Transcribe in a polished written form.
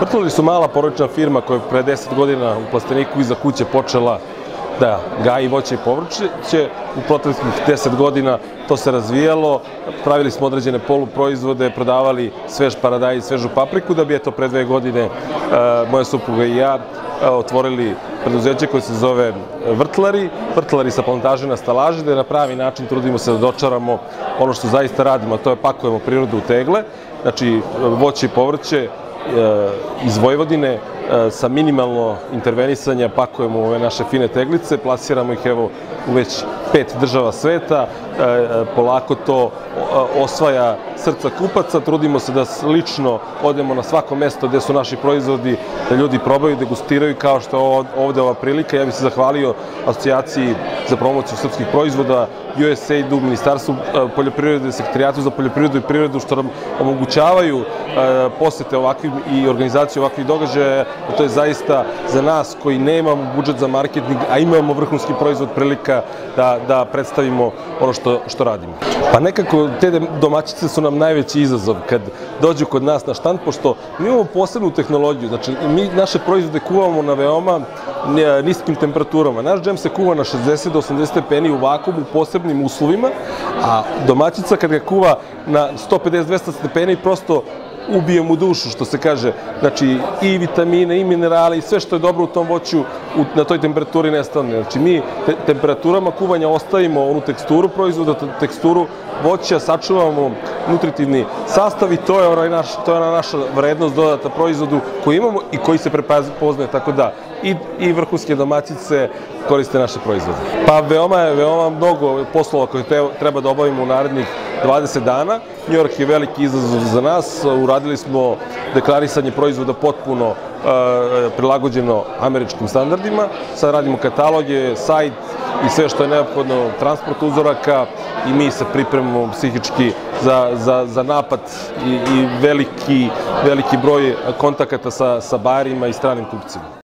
Vrtlari su mala porodična firma koja je pre 10 godina u plasteniku iza kuće počela da gaji voće i povrće. U proteklih 10 godina to se razvijalo, pravili smo određene poluproizvode, prodavali svež paradajz, svežu papriku, da bi eto pre 2 godine moja supruga i ja otvorili preduzeće koje se zove Vrtlari sa plantaže na stalaži, da na pravi način trudimo se da dočaramo ono što zaista radimo, a to je pakujemo prirodu u tegle, znači voće i povrće iz Vojvodine sa minimalno intervenisanja pakujemo u ove naše fine teglice, plasiramo ih evo u već 5 država sveta, polako to osvaja srca kupaca, trudimo se da lično odemo na svako mesto gde su naši proizvodi, da ljudi probaju, degustiraju, kao što je ovde ova prilika. Ja bih se zahvalio Asocijaciji za promociju srpskih proizvoda, USAID-u, Ministarstvu poljoprivrede, Sekretarijatu za poljoprivredu i privredu, što nam omogućavaju posete ovakvim i organizaciju ovakvih događaja. To je zaista za nas koji nemamo budžet za marketing, a imamo vrhunski proizvod, prilika da predstavimo ono što radimo. Pa nekako te domaćice su nam najveći izazov kad dođu kod nas na štand, pošto mi imamo posebnu tehnologiju, znači mi naše proizvode kuvamo na veoma niskim temperaturama. Naš džem se kuva na 60 do 80 stepeni u vakuumu u posebnim uslovima, a domaćica kad ga kuva na 150-200 stepeni prosto ubije mu dušu, što se kaže. Znači, i vitamine, i minerale, i sve što je dobro u tom voću na toj temperaturi nestane. Znači, mi temperaturama kuvanja ostavimo onu teksturu proizvoda, teksturu voća, sačuvamo nutritivni sastav i to je ona naša vrednost dodata proizvodu koju imamo i koji se prepoznaje, tako da i vrhunske domaćice koriste naše proizvode. Pa veoma mnogo poslova koje treba da obavimo u narednih 20 dana. New York je veliki izazov za nas. Uradili smo deklarisanje proizvoda potpuno prilagođeno američkim standardima. Sad radimo kataloge, sajt i sve što je neophodno, transport uzoraka, i mi se pripremamo psihički za napad i veliki broj kontakata sa bajerima i stranim kupcima.